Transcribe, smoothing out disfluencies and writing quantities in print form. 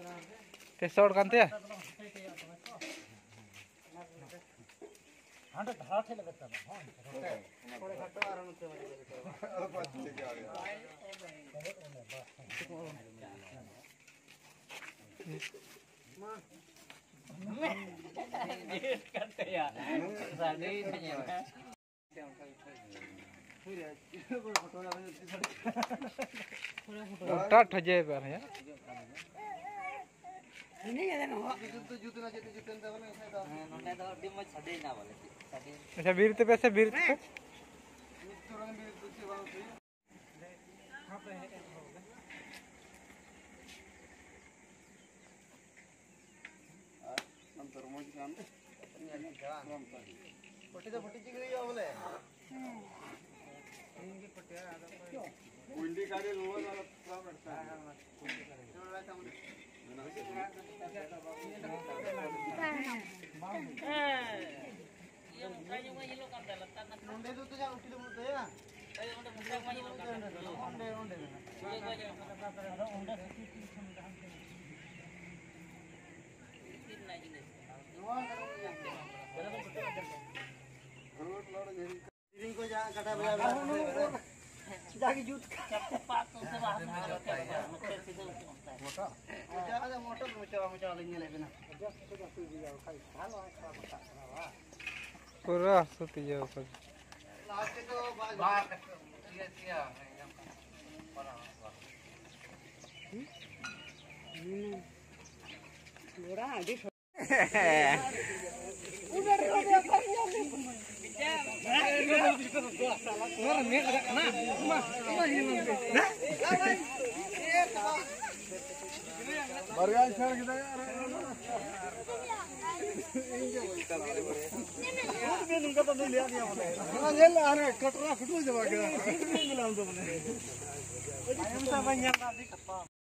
ते शॉर्ट कांते है हाँ तो घाट है लगता है हाँ थोड़े घाट आ रहा है करते यार साड़ी नहीं है मोटा ठजे पर है नहीं है ना तो जूते ना जेते जूते अंदर वाले ऐसा है नोटे तो डिम में छड़े ना वाले छड़े अच्छा बीरते पैसे बीरते तुरंत भी दूसरे वालों से हां पे है हम तरमोज काम पट्टी तो फटी गई है बोले इनकी पट्टियां आधा कुंडी का जो लोहा वाला काम रहता है कुंडी का जो रहता है ये मुकाई में ये लोग करता लगता ना मुंडे तो जा उठी तो मुंडे ना ये मुंडे मुंडे में ये लोग करता मुंडे मुंडे ये गाजे करता करे मुंडे तीन नहीं नहीं नवा करो रोड लड़ गई तीन को जा कटा बजा जाके जूत पास तो से बाहर मच्छर सीधे मोटा जा मोटा मोटा लेने ले बिना पूरा सुती जाओ पर लास्ट तो बाहर ये दिया मेरा आगे उधर हो गया कटरा